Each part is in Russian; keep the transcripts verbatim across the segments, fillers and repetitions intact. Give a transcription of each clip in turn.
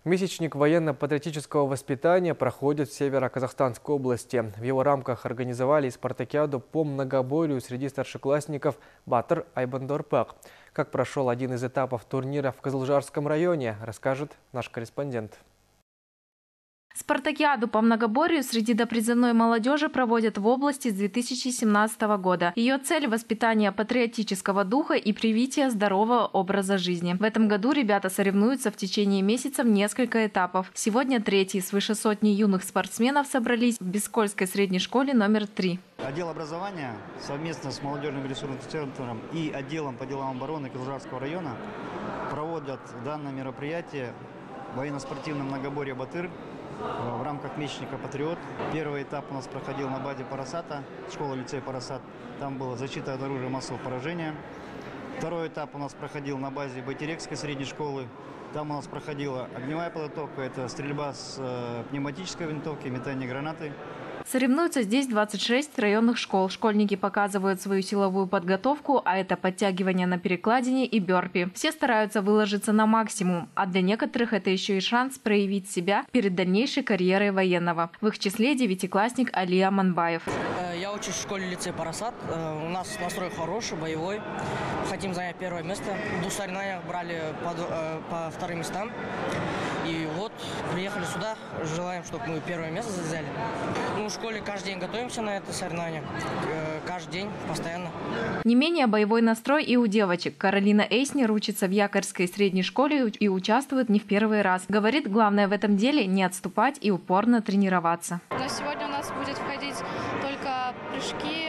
Месячник военно-патриотического воспитания проходит в Северо-Казахстанской области. В его рамках организовали спартакиаду по многоборью среди старшеклассников «Батыр Айбандорпак». Как прошел один из этапов турнира в Кызылжарском районе, расскажет наш корреспондент. Спартакиаду по многоборью среди допризывной молодежи проводят в области с две тысячи семнадцатого года. Ее цель – воспитание патриотического духа и привитие здорового образа жизни. В этом году ребята соревнуются в течение месяца в несколько этапов. Сегодня третий. Свыше сотни юных спортсменов собрались в Бескольской средней школе номер три. Отдел образования совместно с молодежным ресурсным центром и отделом по делам обороны Кызылжарского района проводят данное мероприятие военно-спортивное многоборье «Батыр» в рамках месячника «Патриот». Первый этап у нас проходил на базе Парасата, школа-лицей Парасат. Там была защита от оружия массового поражения. Второй этап у нас проходил на базе Байтерекской средней школы. Там у нас проходила огневая подготовка, это стрельба с э, пневматической винтовки, метание гранаты. Соревнуются здесь двадцать шесть районных школ. Школьники показывают свою силовую подготовку, а это подтягивание на перекладине и бёрпи. Все стараются выложиться на максимум, а для некоторых это еще и шанс проявить себя перед дальнейшей карьерой военного. В их числе девятиклассник Алия Манбаев. Я учусь в школе-лицей Парасат. У нас настрой хороший, боевой. Хотим занять первое место. В двух соревнованиях брали по, по вторым местам. И вот приехали сюда, желаем, чтобы мы первое место взяли. Мы в школе каждый день готовимся на это соревнование. Каждый день, постоянно. Не менее боевой настрой и у девочек. Каролина Эйснер учится в Якорской средней школе и участвует не в первый раз. Говорит, главное в этом деле не отступать и упорно тренироваться. Но сегодня у нас будет входить только прыжки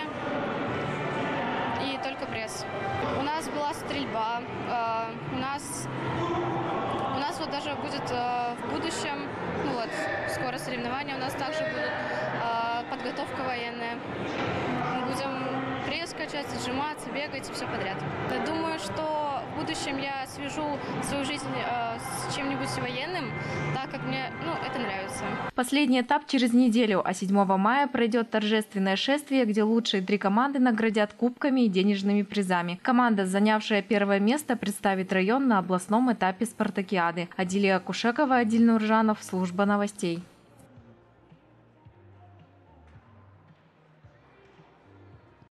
и только пресс. У нас была стрельба, у нас... У нас вот даже будет э, в будущем, ну вот, скоро соревнования, у нас также будет э, подготовка военная. Мы будем пресс качать, отжиматься, бегать и все подряд. Я думаю, что в будущем я свяжу свою жизнь э, с чем-нибудь военным, так как мне, ну, это нравится. Последний этап через неделю, а седьмого мая пройдет торжественное шествие, где лучшие три команды наградят кубками и денежными призами. Команда, занявшая первое место, представит район на областном этапе спартакиады. Адилия Кушекова, Адиль Нуржанов, служба новостей.